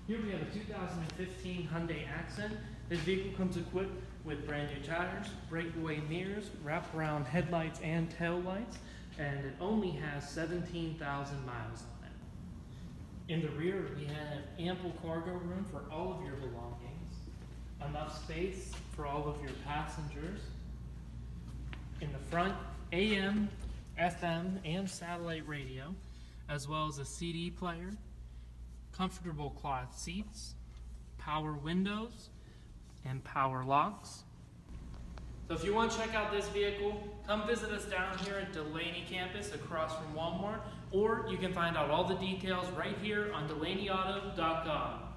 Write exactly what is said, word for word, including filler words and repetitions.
Here we have a two thousand fifteen Hyundai Accent. This vehicle comes equipped with brand new tires, breakaway mirrors, wraparound headlights and tail lights, and it only has seventeen thousand miles on it. In the rear, we have ample cargo room for all of your belongings, enough space for all of your passengers. In the front, A M, F M, and satellite radio, as well as a C D player, comfortable cloth seats, power windows, and power locks. So if you want to check out this vehicle, come visit us down here at Delaney campus across from Walmart, or you can find out all the details right here on Delaney Auto dot com.